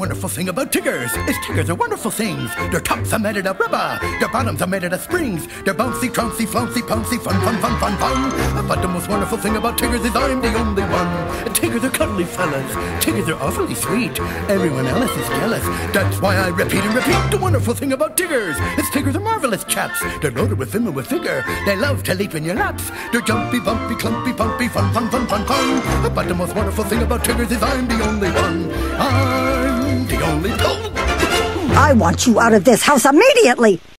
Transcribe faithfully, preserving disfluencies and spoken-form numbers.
wonderful thing about Tiggers is Tiggers are wonderful things. Their tops are made out of rubber, their bottoms are made out of springs. They're bouncy, trouncy, flouncy, pouncy, fun, fun, fun, fun, fun. But the most wonderful thing about Tiggers is I'm the only one. Tiggers are cuddly fellas. Tiggers are awfully sweet. Everyone else is jealous. That's why I repeat and repeat the wonderful thing about Tiggers is Tiggers are marvelous chaps. They're loaded with vim and with vigor. They love to leap in your laps. They're jumpy, bumpy, clumpy, pumpy, fun, fun, fun, fun, fun. But the most wonderful thing about Tiggers is I'm the only one. I'm the only... I want you out of this house immediately!